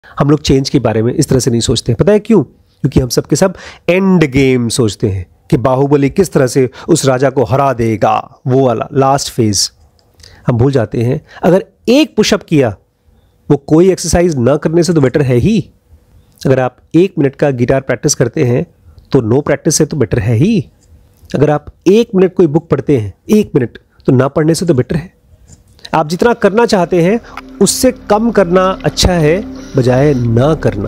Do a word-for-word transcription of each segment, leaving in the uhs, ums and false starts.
हम लोग चेंज के बारे में इस तरह से नहीं सोचते। पता है क्यों? क्योंकि हम सब के सब एंड गेम सोचते हैं कि बाहुबली किस तरह से उस राजा को हरा देगा, वो वाला लास्ट फेज। हम भूल जाते हैं अगर एक पुशअप किया, वो कोई एक्सरसाइज ना करने से तो बेटर है ही। अगर आप एक मिनट का गिटार प्रैक्टिस करते हैं तो नो प्रैक्टिस से तो बेटर है ही। अगर आप एक मिनट कोई बुक पढ़ते हैं, एक मिनट, तो ना पढ़ने से तो बेटर है। आप जितना करना चाहते हैं उससे कम करना अच्छा है बजाय ना करना।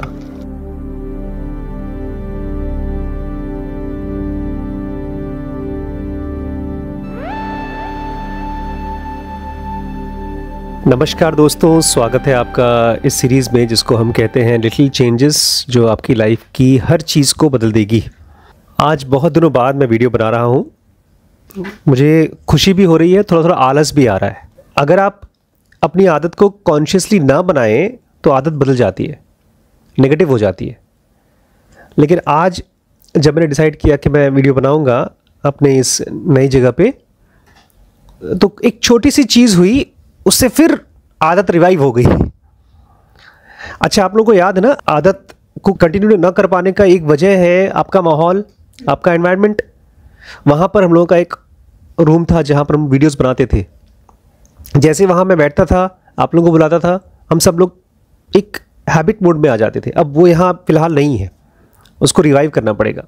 नमस्कार दोस्तों, स्वागत है आपका इस सीरीज़ में जिसको हम कहते हैं लिटिल चेंजेस, जो आपकी लाइफ की हर चीज़ को बदल देगी। आज बहुत दिनों बाद मैं वीडियो बना रहा हूँ। मुझे खुशी भी हो रही है, थोड़ा थोड़ा आलस भी आ रहा है। अगर आप अपनी आदत को कॉन्शियसली ना बनाएं तो आदत बदल जाती है, नेगेटिव हो जाती है। लेकिन आज जब मैंने डिसाइड किया कि मैं वीडियो बनाऊंगा अपने इस नई जगह पे, तो एक छोटी सी चीज़ हुई, उससे फिर आदत रिवाइव हो गई। अच्छा, आप लोगों को याद है ना, आदत को कंटिन्यू ना कर पाने का एक वजह है आपका माहौल, आपका एनवायरनमेंट। वहाँ पर हम लोगों का एक रूम था जहाँ पर हम वीडियोस बनाते थे। जैसे वहाँ मैं बैठता था, आप लोगों को बुलाता था, हम सब लोग एक हैबिट मोड में आ जाते थे। अब वो यहाँ फिलहाल नहीं है, उसको रिवाइव करना पड़ेगा।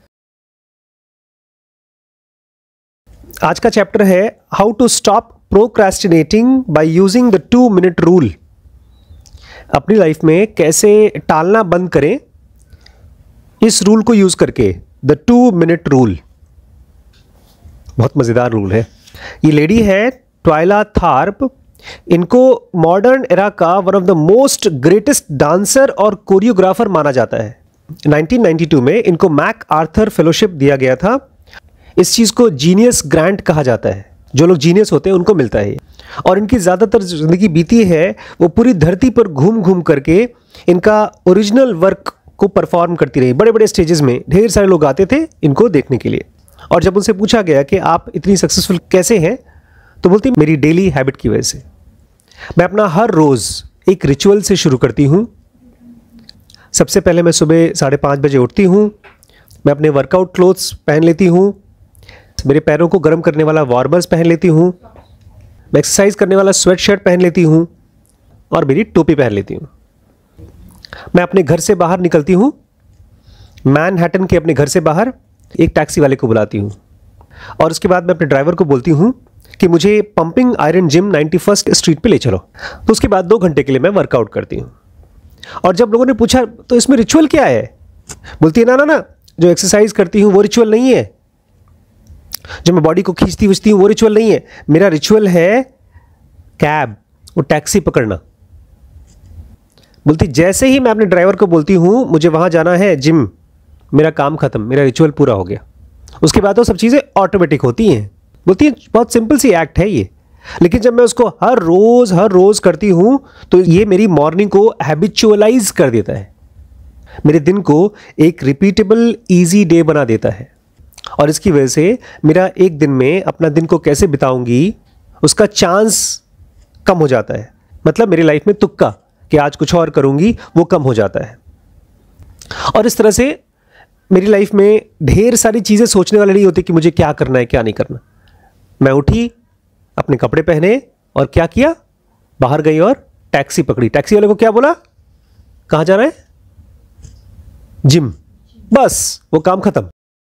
आज का चैप्टर है how to stop procrastinating by using the two minute rule. अपनी लाइफ में कैसे टालना बंद करें इस रूल को यूज करके, द टू मिनट रूल। बहुत मजेदार रूल है। ये लेडी है ट्वाइला थार्प। इनको मॉडर्न एरा का one of the most greatest dancer और कोरियोग्राफर माना जाता है। नाइनटीन नाइंटी टू में इनको मैक आर्थर फेलोशिप दिया गया था। इस चीज़ को जीनियस ग्रांट कहा जाता है। जो लोग जीनियस होते हैं उनको मिलता है। और इनकी ज़्यादातर ज़िंदगी बीती है वो पूरी धरती पर घूम घूम करके इनका ओरिजिनल वर्क को परफॉर्म करती रही। बड़े बड़े स्टेजेस में ढेर सारे लोग आते थे इनको देखने के लिए। और जब उनसे पूछा गया कि आप इतनी सक्सेसफुल कैसे हैं, तो बोलती मेरी डेली हैबिट की वजह से। मैं अपना हर रोज़ एक रिचुअल से शुरू करती हूँ। सबसे पहले मैं सुबह साढ़े पाँच बजे उठती हूँ। मैं अपने वर्कआउट क्लोथ्स पहन लेती हूँ। मेरे पैरों को गर्म करने वाला वार्मर्स पहन लेती हूँ। मैं एक्सरसाइज करने वाला स्वेट शर्ट पहन लेती हूँ और मेरी टोपी पहन लेती हूँ। मैं अपने घर से बाहर निकलती हूँ। मैनहट्टन के अपने घर से बाहर एक टैक्सी वाले को बुलाती हूँ और उसके बाद मैं अपने ड्राइवर को बोलती हूँ कि मुझे pumping iron gym ninety first street पे ले चलो। तो उसके बाद दो घंटे के लिए मैं वर्कआउट करती हूँ। और जब लोगों ने पूछा तो इसमें रिचुअल क्या है, बोलती है ना ना ना जो एक्सरसाइज करती हूँ वो रिचुअल नहीं है, जो मैं बॉडी को खींचती खींचती हूँ वो रिचुअल नहीं है। मेरा रिचुअल है कैब, वो टैक्सी पकड़ना। बोलती जैसे ही मैं अपने ड्राइवर को बोलती हूँ मुझे वहाँ जाना है जिम, मेरा काम खत्म, मेरा रिचुअल पूरा हो गया। उसके बाद वो सब चीज़ें ऑटोमेटिक होती हैं। बोलती है बहुत सिंपल सी एक्ट है ये, लेकिन जब मैं उसको हर रोज़ हर रोज़ करती हूँ तो ये मेरी मॉर्निंग को हैबिचुअलाइज कर देता है, मेरे दिन को एक रिपीटेबल ईजी डे बना देता है। और इसकी वजह से मेरा एक दिन में अपना दिन को कैसे बिताऊंगी उसका चांस कम हो जाता है। मतलब मेरी लाइफ में तुक्का कि आज कुछ और करूंगी वो कम हो जाता है। और इस तरह से मेरी लाइफ में ढेर सारी चीज़ें सोचने वाली नहीं होती कि मुझे क्या करना है क्या नहीं करना। मैं उठी, अपने कपड़े पहने और क्या किया, बाहर गई और टैक्सी पकड़ी। टैक्सी वाले को क्या बोला, कहाँ जाना है, जिम। बस वो काम खत्म।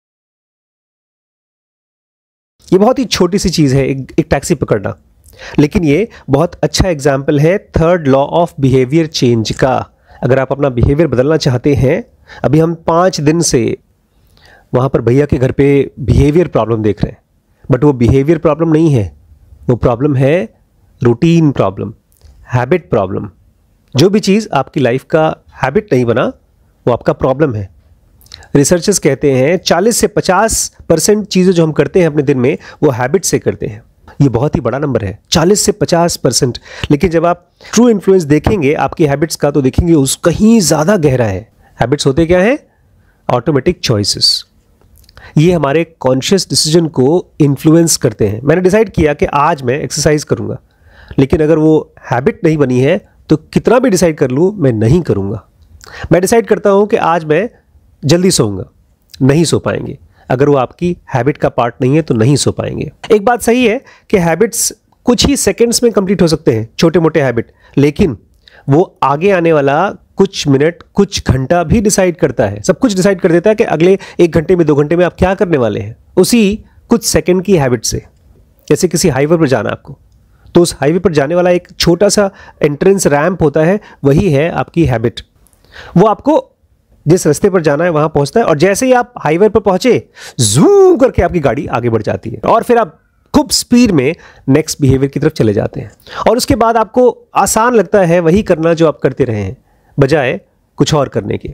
ये बहुत ही छोटी सी चीज़ है एक, एक टैक्सी पकड़ना, लेकिन ये बहुत अच्छा एग्जाम्पल है third law of behaviour change का। अगर आप अपना बिहेवियर बदलना चाहते हैं, अभी हम पाँच दिन से वहाँ पर भैया के घर पे बिहेवियर प्रॉब्लम देख रहे हैं, बट वो बिहेवियर प्रॉब्लम नहीं है, वो प्रॉब्लम है रूटीन प्रॉब्लम, हैबिट प्रॉब्लम। जो भी चीज़ आपकी लाइफ का हैबिट नहीं बना वो आपका प्रॉब्लम है। रिसर्चर्स कहते हैं चालीस से पचास परसेंट चीज़ें जो हम करते हैं अपने दिन में वो हैबिट से करते हैं। ये बहुत ही बड़ा नंबर है, चालीस से पचास परसेंट। लेकिन जब आप ट्रू इन्फ्लुएंस देखेंगे आपकी हैबिट्स का, तो देखेंगे उस कहीं ज़्यादा गहरा है। हैबिट्स होते क्या हैं, ऑटोमेटिक चॉइसेस। ये हमारे कॉन्शियस डिसीजन को इन्फ्लुएंस करते हैं। मैंने डिसाइड किया कि आज मैं एक्सरसाइज करूँगा, लेकिन अगर वो हैबिट नहीं बनी है तो कितना भी डिसाइड कर लूँ मैं नहीं करूँगा। मैं डिसाइड करता हूँ कि आज मैं जल्दी सोऊंगा, नहीं सो पाएंगे। अगर वो आपकी हैबिट का पार्ट नहीं है तो नहीं सो पाएंगे। एक बात सही है कि हैबिट्स कुछ ही सेकंड्स में कंप्लीट हो सकते हैं, छोटे मोटे हैबिट, लेकिन वो आगे आने वाला कुछ मिनट कुछ घंटा भी डिसाइड करता है। सब कुछ डिसाइड कर देता है कि अगले एक घंटे में दो घंटे में आप क्या करने वाले हैं, उसी कुछ सेकंड की हैबिट से। जैसे किसी हाईवे पर जाना आपको, तो उस हाईवे पर जाने वाला एक छोटा सा एंट्रेंस रैंप होता है, वही है आपकी हैबिट। वो आपको जिस रास्ते पर जाना है वहां पहुंचता है, और जैसे ही आप हाईवे पर पहुंचे, जूम करके आपकी गाड़ी आगे बढ़ जाती है और फिर आप खूब स्पीड में नेक्स्ट बिहेवियर की तरफ चले जाते हैं। और उसके बाद आपको आसान लगता है वही करना जो आप करते रहे हैं, बजाय कुछ और करने के।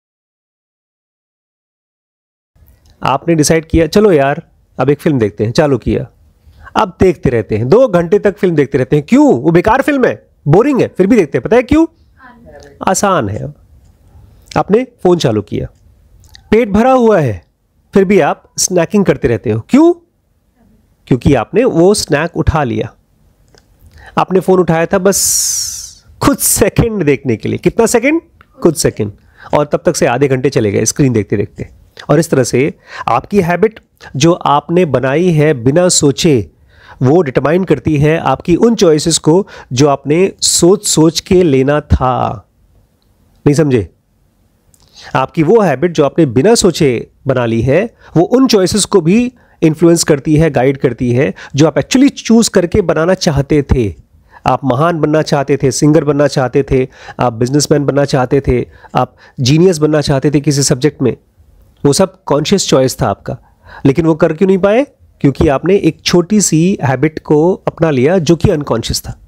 आपने डिसाइड किया चलो यार अब एक फिल्म देखते हैं, चालू किया, अब देखते रहते हैं, दो घंटे तक फिल्म देखते रहते हैं। क्यों? वो बेकार फिल्म है, बोरिंग है, फिर भी देखते हैं। पता है क्यों? आसान है। आपने फोन चालू किया, पेट भरा हुआ है, फिर भी आप स्नैकिंग करते रहते हो। क्यों? क्योंकि आपने वो स्नैक उठा लिया। आपने फोन उठाया था बस कुछ सेकंड देखने के लिए। कितना सेकंड? कुछ सेकंड। और तब तक से आधे घंटे चले गए स्क्रीन देखते देखते। और इस तरह से आपकी हैबिट जो आपने बनाई है बिना सोचे, वो डिटरमाइन करती है आपकी उन चॉइसेस को जो आपने सोच सोच के लेना था। नहीं समझे? आपकी वो हैबिट जो आपने बिना सोचे बना ली है, वो उन चॉइसेस को भी इन्फ्लुएंस करती है, गाइड करती है, जो आप एक्चुअली चूज करके बनाना चाहते थे। आप महान बनना चाहते थे, सिंगर बनना चाहते थे, आप बिजनेसमैन बनना चाहते थे, आप जीनियस बनना चाहते थे किसी सब्जेक्ट में। वो सब कॉन्शियस चॉइस था आपका, लेकिन वो कर क्यों नहीं पाए? क्योंकि आपने एक छोटी सी हैबिट को अपना लिया जो कि अनकॉन्शियस था।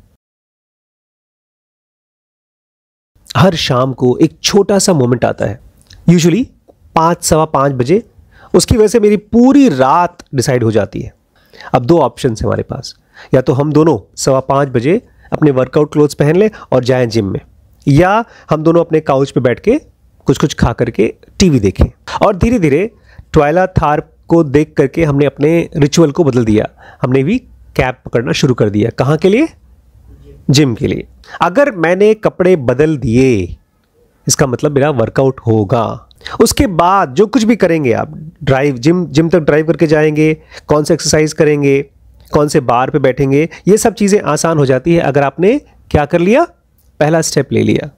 हर शाम को एक छोटा सा मोमेंट आता है, यूजुअली पाँच सवा पाँच बजे। उसकी वजह से मेरी पूरी रात डिसाइड हो जाती है। अब दो ऑप्शन है हमारे पास, या तो हम दोनों सवा पाँच बजे अपने वर्कआउट क्लोथ्स पहन लें और जाएं जिम में, या हम दोनों अपने काउच पे बैठ के कुछ कुछ खा करके टीवी देखें। और धीरे धीरे ट्वाइला थार को देख करके हमने अपने रिचुअल को बदल दिया। हमने भी कैब पकड़ना शुरू कर दिया। कहाँ के लिए? जिम के लिए। अगर मैंने कपड़े बदल दिए, इसका मतलब मेरा वर्कआउट होगा। उसके बाद जो कुछ भी करेंगे आप, ड्राइव जिम जिम तक ड्राइव करके जाएंगे, कौन से एक्सरसाइज करेंगे, कौन से बार पे बैठेंगे, ये सब चीज़ें आसान हो जाती है अगर आपने क्या कर लिया? पहला स्टेप ले लिया।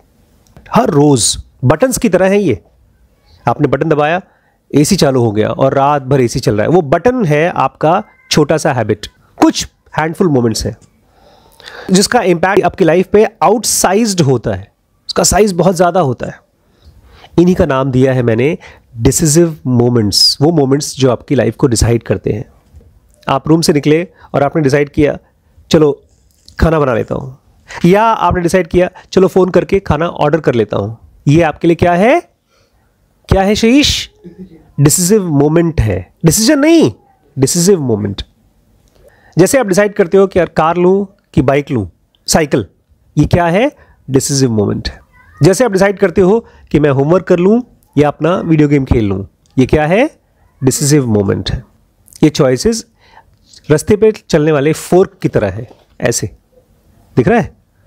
हर रोज़ बटन्स की तरह है ये। आपने बटन दबाया, एसी चालू हो गया और रात भर एसी चल रहा है। वो बटन है आपका छोटा सा हैबिट। कुछ हैंडफुल मोमेंट्स हैं जिसका इम्पैक्ट आपकी लाइफ पे आउटसाइज्ड होता है, उसका साइज बहुत ज़्यादा होता है। इन्हीं का नाम दिया है मैंने डिसिसिव मोमेंट्स। वो मोमेंट्स जो आपकी लाइफ को डिसाइड करते हैं। आप रूम से निकले और आपने डिसाइड किया चलो खाना बना लेता हूँ, या आपने डिसाइड किया चलो फ़ोन करके खाना ऑर्डर कर लेता हूँ। ये आपके लिए क्या है? क्या है शीश? डिसिसिव मोमेंट है। डिसीजन नहीं, डिसिसिव मोमेंट। जैसे आप डिसाइड करते हो कि यार कार लूँ कि बाइक लूँ, साइकिल, ये क्या है? डिसिसिव मोमेंट है। जैसे आप डिसाइड करते हो कि मैं होमवर्क कर लूँ या अपना वीडियो गेम खेल लूँ, ये क्या है? डिसिसिव मोमेंट है। ये चॉइसेस रास्ते पे चलने वाले फोर्क की तरह है। ऐसे दिख रहा है,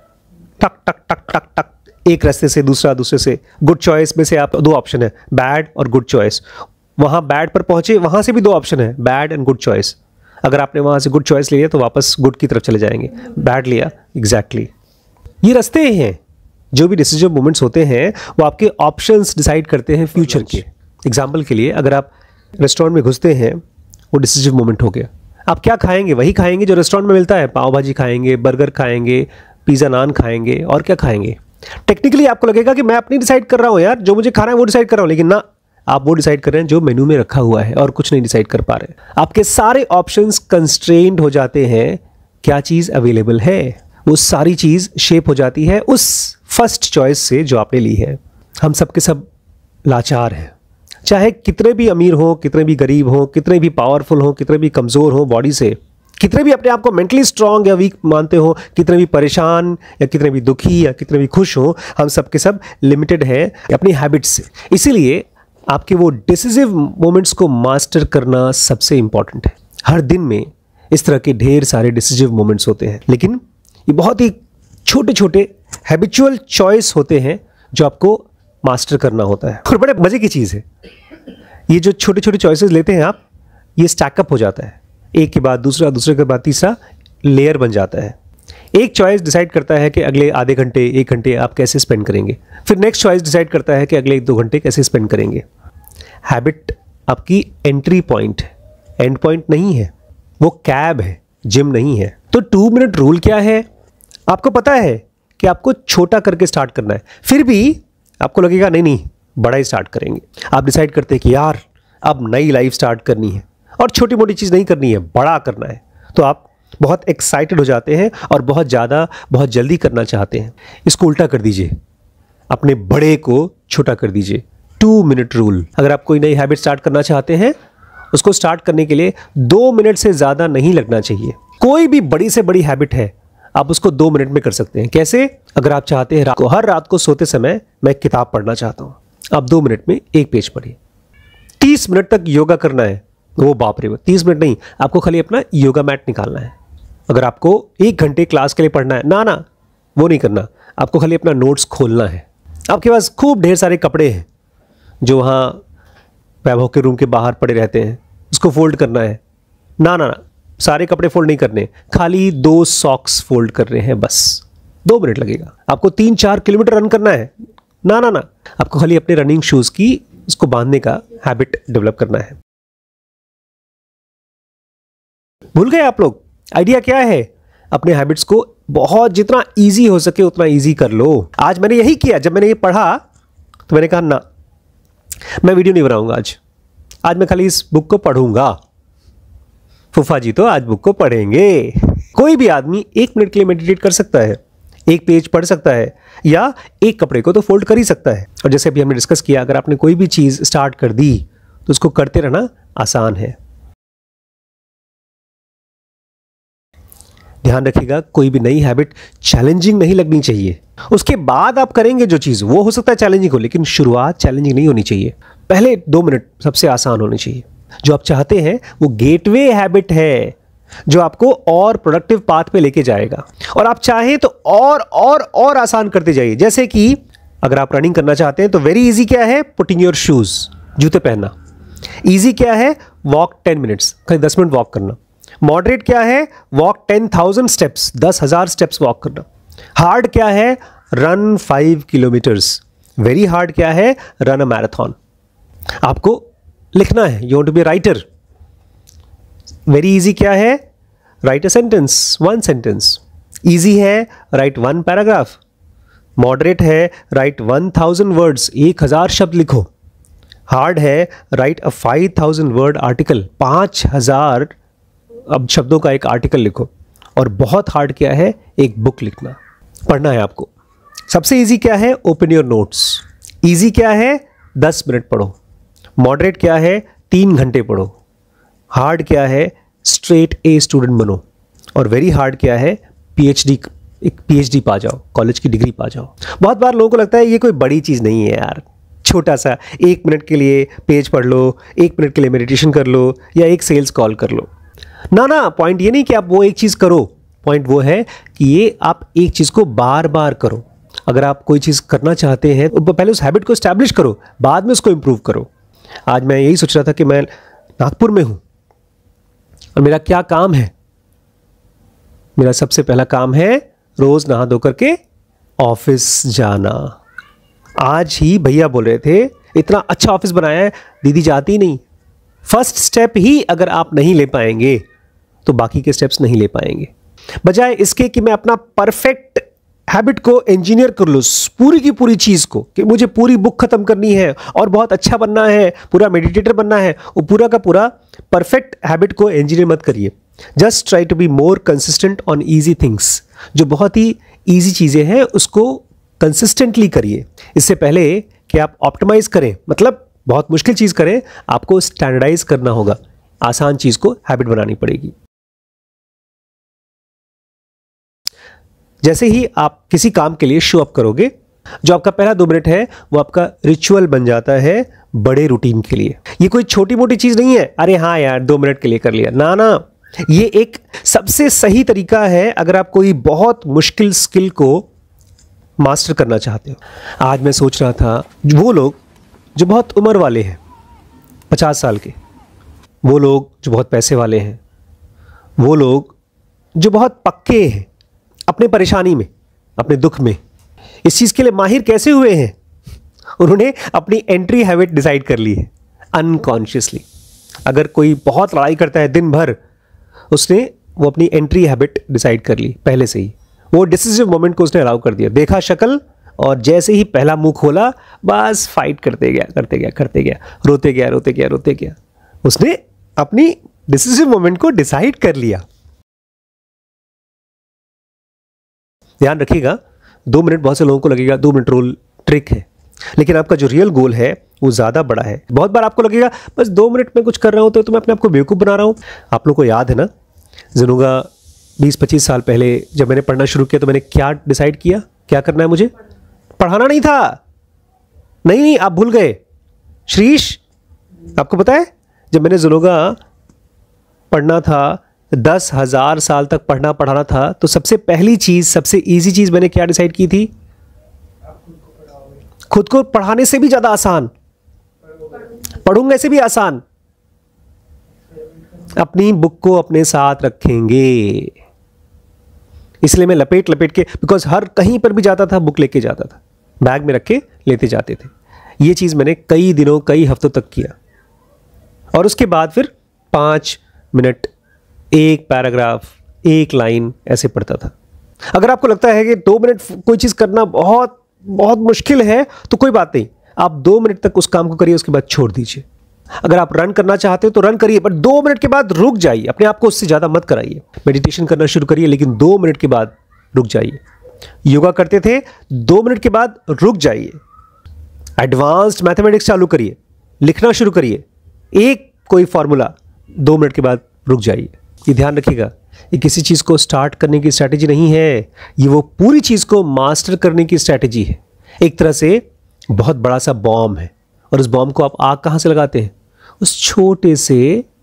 टक टक टक टक टक, एक रास्ते से दूसरा, दूसरे से। गुड चॉइस में से आप दो ऑप्शन है, बैड और गुड चॉइस। वहाँ बैड पर पहुँचे, वहाँ से भी दो ऑप्शन है, बैड एंड गुड चॉइस। अगर आपने वहाँ से गुड चॉइस लिया तो वापस गुड की तरफ चले जाएंगे। बैड लिया, एग्जैक्टली exactly. ये रास्ते हैं। जो भी डिसीजन मोमेंट्स होते हैं वो आपके ऑप्शंस डिसाइड करते हैं फ्यूचर के। एग्जाम्पल के लिए, अगर आप रेस्टोरेंट में घुसते हैं, वो डिसीजन मोमेंट हो गया। आप क्या खाएंगे? वही खाएंगे जो रेस्टोरेंट में मिलता है। पाव भाजी खाएंगे, बर्गर खाएंगे, पिज़्ज़ा नान खाएंगे, और क्या खाएंगे? टेक्निकली आपको लगेगा कि मैं अपनी डिसाइड कर रहा हूँ यार, जो मुझे खाना है वो डिसाइड कर रहा हूँ, लेकिन ना, आप वो डिसाइड कर रहे हैं जो मेनू में रखा हुआ है और कुछ नहीं डिसाइड कर पा रहे। आपके सारे ऑप्शंस कंस्ट्रेंड हो जाते हैं। क्या चीज़ अवेलेबल है, वो सारी चीज़ शेप हो जाती है उस फर्स्ट चॉइस से जो आपने ली है। हम सब के सब लाचार हैं, चाहे कितने भी अमीर हो, कितने भी गरीब हो, कितने भी पावरफुल हो, कितने भी कमज़ोर हो बॉडी से, कितने भी अपने आप को मेंटली स्ट्रांग या वीक मानते हो, कितने भी परेशान या कितने भी दुखी या कितने भी खुश हो, हम सब के सब लिमिटेड हैं अपनी हैबिट्स से। इसीलिए आपके वो डिसिसिव मोमेंट्स को मास्टर करना सबसे इंपॉर्टेंट है। हर दिन में इस तरह के ढेर सारे डिसिसिव मोमेंट्स होते हैं, लेकिन ये बहुत ही छोटे छोटे हैबिचुअल चॉइस होते हैं जो आपको मास्टर करना होता है। और बड़े मजे की चीज़ है, ये जो छोटे छोटे चॉइसेस लेते हैं आप, ये स्टैकअप हो जाता है, एक के बाद दूसरा, दूसरे के बाद तीसरा लेयर बन जाता है। एक चॉइस डिसाइड करता है कि अगले आधे घंटे एक घंटे आप कैसे स्पेंड करेंगे, फिर नेक्स्ट चॉइस डिसाइड करता है कि अगले एक दो घंटे कैसे स्पेंड करेंगे। हैबिट आपकी एंट्री पॉइंट है, एंड पॉइंट नहीं है, वो कैब है, जिम नहीं है। तो टू मिनट रूल क्या है? आपको पता है कि आपको छोटा करके स्टार्ट करना है, फिर भी आपको लगेगा नहीं नहीं बड़ा ही स्टार्ट करेंगे। आप डिसाइड करते हैं कि यार अब नई लाइफ स्टार्ट करनी है और छोटी मोटी चीज़ नहीं करनी है, बड़ा करना है, तो आप बहुत एक्साइटेड हो जाते हैं और बहुत ज़्यादा बहुत जल्दी करना चाहते हैं। इसको उल्टा कर दीजिए, अपने बड़े को छोटा कर दीजिए। Two minute rule. अगर आप कोई नई हैबिट स्टार्ट करना चाहते हैं, उसको स्टार्ट करने के लिए दो मिनट से ज़्यादा नहीं लगना चाहिए। कोई भी बड़ी से बड़ी हैबिट है, आप उसको दो मिनट में कर सकते हैं। कैसे? अगर आप चाहते हैं रात को, हर रात को सोते समय मैं एक किताब पढ़ना चाहता हूँ, आप दो मिनट में एक पेज पढ़िए। तीस मिनट तक योगा करना है, वो बाप रे, तीस मिनट नहीं, आपको खाली अपना योगा मैट निकालना है। अगर आपको एक घंटे क्लास के लिए पढ़ना है, ना ना वो नहीं करना, आपको खाली अपना नोट्स खोलना है। आपके पास खूब ढेर सारे कपड़े हैं जो वहाँ वैभव के रूम के बाहर पड़े रहते हैं, उसको फोल्ड करना है। ना ना ना सारे कपड़े फोल्ड नहीं करने, खाली दो सॉक्स फोल्ड कर रहे हैं, बस दो मिनट लगेगा। आपको तीन चार किलोमीटर रन करना है, ना ना ना आपको खाली अपने रनिंग शूज की उसको बांधने का हैबिट डेवलप करना है। भूल गए आप लोग? आइडिया क्या है? अपने हैबिट्स को बहुत जितना इजी हो सके उतना इजी कर लो। आज मैंने यही किया। जब मैंने ये पढ़ा तो मैंने कहा ना, मैं वीडियो नहीं बनाऊंगा आज आज मैं खाली इस बुक को पढ़ूंगा। फूफा जी तो आज बुक को पढ़ेंगे। कोई भी आदमी एक मिनट के लिए मेडिटेट कर सकता है, एक पेज पढ़ सकता है, या एक कपड़े को तो फोल्ड कर ही सकता है। और जैसे अभी हमने डिस्कस किया, अगर आपने कोई भी चीज स्टार्ट कर दी तो उसको करते रहना आसान है। ध्यान रखिएगा, कोई भी नई हैबिट चैलेंजिंग नहीं लगनी चाहिए। उसके बाद आप करेंगे जो चीज, वो हो सकता है चैलेंजिंग हो, लेकिन शुरुआत चैलेंजिंग नहीं होनी चाहिए। पहले दो मिनट सबसे आसान होने चाहिए। जो आप चाहते हैं वो गेटवे हैबिट है जो आपको और प्रोडक्टिव पाथ पे लेके जाएगा। और आप चाहें तो और और और आसान करते जाइए। जैसे कि अगर आप रनिंग करना चाहते हैं तो वेरी इजी क्या है? पुटिंग योर शूज, जूते पहनना। इजी क्या है? वॉक टेन मिनट्स, खाली दस मिनट वॉक करना। मॉडरेट क्या है? वॉक टेन थाउजेंड स्टेप्स, दस हजार स्टेप्स वॉक करना। हार्ड क्या है? Run five kilometres. Very hard क्या है? Run a marathon. आपको लिखना है, you want to be writer. Very easy क्या है? Write a sentence, one sentence. Easy है, राइट वन पैराग्राफ। मॉडरेट है, राइट वन थाउजेंड वर्ड्स, एक हजार शब्द लिखो। हार्ड है, write a five thousand word article, पांच हजार अब शब्दों का एक आर्टिकल लिखो। और बहुत हार्ड क्या है? एक बुक लिखना, पढ़ना है आपको। सबसे इजी क्या है? Open your notes. इजी क्या है? दस मिनट पढ़ो। मॉडरेट क्या है? तीन घंटे पढ़ो। हार्ड क्या है? स्ट्रेट ए स्टूडेंट बनो। और वेरी हार्ड क्या है? पीएचडी, एक पीएचडी पा जाओ, कॉलेज की डिग्री पा जाओ। बहुत बार लोगों को लगता है ये कोई बड़ी चीज़ नहीं है यार, छोटा सा एक मिनट के लिए पेज पढ़ लो, एक मिनट के लिए मेडिटेशन कर लो, या एक सेल्स कॉल कर लो। ना ना, पॉइंट ये नहीं कि आप वो एक चीज़ करो, पॉइंट वो है कि ये आप एक चीज़ को बार बार करो। अगर आप कोई चीज़ करना चाहते हैं तो पहले उस हैबिट को स्टैब्लिश करो, बाद में उसको इंप्रूव करो। आज मैं यही सोच रहा था कि मैं नागपुर में हूँ और मेरा क्या काम है? मेरा सबसे पहला काम है रोज नहा धो करके ऑफिस जाना। आज ही भैया बोल रहे थे इतना अच्छा ऑफिस बनाया है, दीदी जाती ही नहीं। फर्स्ट स्टेप ही अगर आप नहीं ले पाएंगे तो बाकी के स्टेप्स नहीं ले पाएंगे। बजाय इसके कि मैं अपना परफेक्ट हैबिट को इंजीनियर कर लूँ, पूरी की पूरी चीज़ को, कि मुझे पूरी बुक खत्म करनी है और बहुत अच्छा बनना है, पूरा मेडिटेटर बनना है, वो पूरा का पूरा परफेक्ट हैबिट को इंजीनियर मत करिए। Just try to be more consistent on easy things. जो बहुत ही ईजी चीज़ें हैं उसको कंसिस्टेंटली करिए। इससे पहले कि आप ऑप्टिमाइज करें, मतलब बहुत मुश्किल चीज़ करें, आपको स्टैंडर्डाइज करना होगा। आसान चीज़ को हैबिट बनानी पड़ेगी। जैसे ही आप किसी काम के लिए शो अप करोगे, जो आपका पहला दो मिनट है वो आपका रिचुअल बन जाता है बड़े रूटीन के लिए। ये कोई छोटी मोटी चीज नहीं है, अरे हाँ यार दो मिनट के लिए कर लिया, ना ना, ये एक सबसे सही तरीका है। अगर आप कोई बहुत मुश्किल स्किल को मास्टर करना चाहते हो। आज मैं सोच रहा था वो लोग जो बहुत उम्र वाले हैं, पचास साल के, वो लोग जो बहुत पैसे वाले हैं, वो लोग जो बहुत पक्के हैं अपने परेशानी में, अपने दुख में, इस चीज़ के लिए माहिर कैसे हुए हैं? उन्होंने अपनी एंट्री हैबिट डिसाइड कर ली है अनकॉन्शियसली। अगर कोई बहुत लड़ाई करता है दिन भर, उसने वो अपनी एंट्री हैबिट डिसाइड कर ली पहले से ही। वो डिसिसिव मोमेंट को उसने अलाउ कर दिया। देखा शक्ल और जैसे ही पहला मुंह खोला, बस फाइट करते गया करते गया करते गया रोते गया रोते गया रोते गया। उसने अपनी डिसिसिव मोमेंट को डिसाइड कर लिया। ध्यान रखिएगा, दो मिनट बहुत से लोगों को लगेगा दो मिनट रूल ट्रिक है, लेकिन आपका जो रियल गोल है वो ज़्यादा बड़ा है। बहुत बार आपको लगेगा बस दो मिनट में कुछ कर रहा हूँ तो, तो मैं अपने आप को बेवकूफ़ बना रहा हूँ। आप लोग को याद है ना, ज़ुनूगा बीस पच्चीस साल पहले जब मैंने पढ़ना शुरू किया तो मैंने क्या डिसाइड किया, क्या करना है मुझे? पढ़ाना नहीं था। नहीं नहीं आप भूल गए। श्रीश, आपको पता है जब मैंने ज़ुनूगा पढ़ना था, दस हज़ार साल तक पढ़ना पढ़ाना था, तो सबसे पहली चीज़, सबसे ईजी चीज़ मैंने क्या डिसाइड की थी? खुद को पढ़ाने से भी ज़्यादा आसान, पढ़ूंगा से भी आसान, अपनी बुक को अपने साथ रखेंगे। इसलिए मैं लपेट लपेट के, बिकॉज हर कहीं पर भी जाता था बुक लेके जाता था, बैग में रख के लेते जाते थे। ये चीज़ मैंने कई दिनों कई हफ्तों तक किया, और उसके बाद फिर पाँच मिनट एक पैराग्राफ एक लाइन ऐसे पढ़ता था। अगर आपको लगता है कि दो मिनट कोई चीज़ करना बहुत बहुत मुश्किल है तो कोई बात नहीं, आप दो मिनट तक उस काम को करिए, उसके बाद छोड़ दीजिए। अगर आप रन करना चाहते हो तो रन करिए, पर दो मिनट के बाद रुक जाइए। अपने आप को उससे ज़्यादा मत कराइए। मेडिटेशन करना शुरू करिए, लेकिन दो मिनट के बाद रुक जाइए। योगा करते थे, दो मिनट के बाद रुक जाइए। एडवांस्ड मैथमेटिक्स चालू करिए, लिखना शुरू करिए, एक कोई फॉर्मूला, दो मिनट के बाद रुक जाइए। ये ध्यान रखिएगा, ये किसी चीज़ को स्टार्ट करने की स्ट्रैटेजी नहीं है, ये वो पूरी चीज़ को मास्टर करने की स्ट्रैटेजी है। एक तरह से बहुत बड़ा सा बॉम्ब है, और उस बॉम्ब को आप आग कहाँ से लगाते हैं? उस छोटे से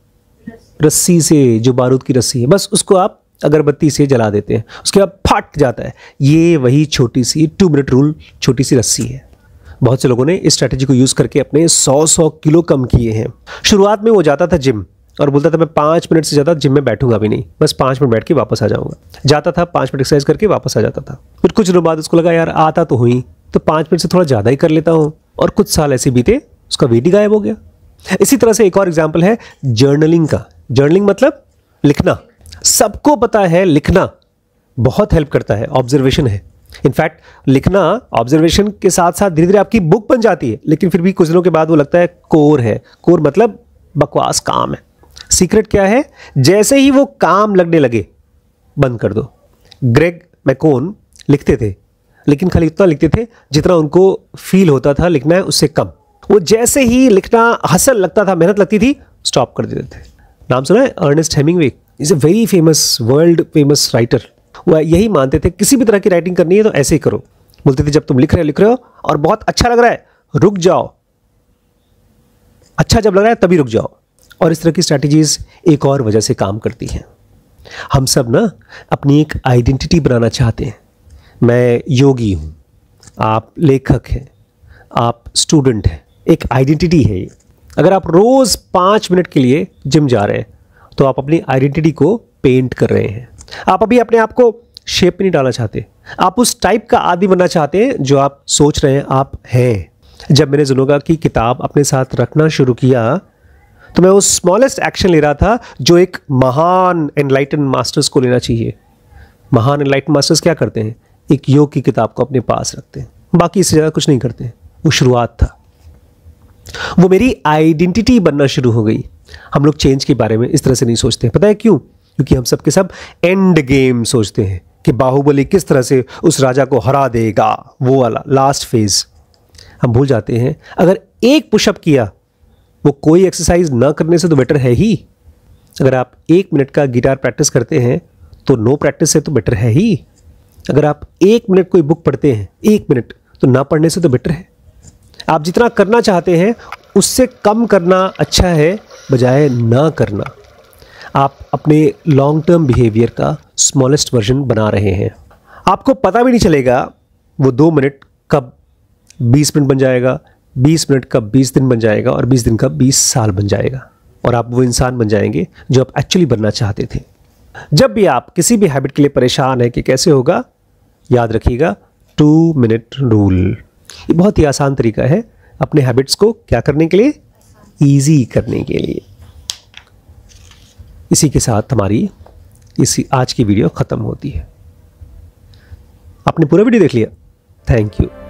रस्सी से, जो बारूद की रस्सी है, बस उसको आप अगरबत्ती से जला देते हैं, उसके बाद फट जाता है। ये वही छोटी सी टू मिनट रूल, छोटी सी रस्सी है। बहुत से लोगों ने इस स्ट्रैटेजी को यूज़ करके अपने सौ सौ किलो कम किए हैं। शुरुआत में वो जाता था जिम और बोलता था मैं पाँच मिनट से ज़्यादा जिम में बैठूंगा भी नहीं, बस पाँच मिनट बैठ के वापस आ जाऊंगा। जाता था, पाँच मिनट एक्सरसाइज करके वापस आ जाता था। फिर कुछ दिनों बाद उसको लगा यार आता तो हुई, तो पाँच मिनट से थोड़ा ज़्यादा ही कर लेता हूँ, और कुछ साल ऐसे बीते, उसका वेट ही गायब हो गया। इसी तरह से एक और एग्जाम्पल है जर्नलिंग का। जर्नलिंग मतलब लिखना। सबको पता है लिखना बहुत हेल्प करता है, ऑब्जर्वेशन है। इनफैक्ट लिखना ऑब्जर्वेशन के साथ साथ धीरे धीरे आपकी बुक बन जाती है, लेकिन फिर भी कुछ दिनों के बाद वो लगता है कोर है। कोर मतलब बकवास काम है। सीक्रेट क्या है? जैसे ही वो काम लगने लगे, बंद कर दो। ग्रेग मैकोन लिखते थे, लेकिन खाली उतना लिखते थे जितना उनको फील होता था लिखना है, उससे कम। वो जैसे ही लिखना हसल लगता था, मेहनत लगती थी, स्टॉप कर देते थे। नाम सुना है? Ernest Hemingway is a very famous, world famous writer. वह यही मानते थे किसी भी तरह की राइटिंग करनी है तो ऐसे ही करो। बोलते थे जब तुम लिख रहे हो लिख रहे हो और बहुत अच्छा लग रहा है, रुक जाओ। अच्छा जब लग रहा है तभी रुक जाओ। और इस तरह की स्ट्रैटेजीज एक और वजह से काम करती हैं। हम सब ना अपनी एक आइडेंटिटी बनाना चाहते हैं। मैं योगी हूँ, आप लेखक हैं, आप स्टूडेंट हैं, एक आइडेंटिटी है ये। अगर आप रोज़ पाँच मिनट के लिए जिम जा रहे हैं तो आप अपनी आइडेंटिटी को पेंट कर रहे हैं। आप अभी अपने आप को शेप में नहीं डालना चाहते, आप उस टाइप का आदमी बनना चाहते हैं जो आप सोच रहे हैं आप हैं। जब मैंने ज़ुनूगा की किताब अपने साथ रखना शुरू किया तो मैं उस स्मॉलेस्ट एक्शन ले रहा था जो एक महान एनलाइटन मास्टर्स को लेना चाहिए। महान एनलाइटन मास्टर्स क्या करते हैं? एक योग की किताब को अपने पास रखते हैं, बाकी इससे ज़्यादा कुछ नहीं करते हैं। वो शुरुआत था, वो मेरी आइडेंटिटी बनना शुरू हो गई। हम लोग चेंज के बारे में इस तरह से नहीं सोचते। पता है क्यों? क्योंकि हम सब के सब एंड गेम सोचते हैं कि बाहुबली किस तरह से उस राजा को हरा देगा, वो वाला लास्ट फेज। हम भूल जाते हैं अगर एक पुशअप किया, वो कोई एक्सरसाइज ना करने से तो बेटर है ही। अगर आप एक मिनट का गिटार प्रैक्टिस करते हैं तो नो प्रैक्टिस से तो बेटर है ही। अगर आप एक मिनट कोई बुक पढ़ते हैं, एक मिनट, तो ना पढ़ने से तो बेटर है। आप जितना करना चाहते हैं उससे कम करना अच्छा है बजाय ना करना। आप अपने लॉन्ग टर्म बिहेवियर का स्मॉलेस्ट वर्जन बना रहे हैं। आपको पता भी नहीं चलेगा वो दो मिनट कब बीस मिनट बन जाएगा, बीस मिनट कब बीस दिन बन जाएगा, और बीस दिन कब बीस साल बन जाएगा, और आप वो इंसान बन जाएंगे जो आप एक्चुअली बनना चाहते थे। जब भी आप किसी भी हैबिट के लिए परेशान है कि कैसे होगा, याद रखिएगा टू मिनट रूल। ये बहुत ही आसान तरीका है अपने हैबिट्स को क्या करने के लिए, ईजी करने के लिए। इसी के साथ हमारी इसी आज की वीडियो ख़त्म होती है। आपने पूरा वीडियो देख लिया, थैंक यू।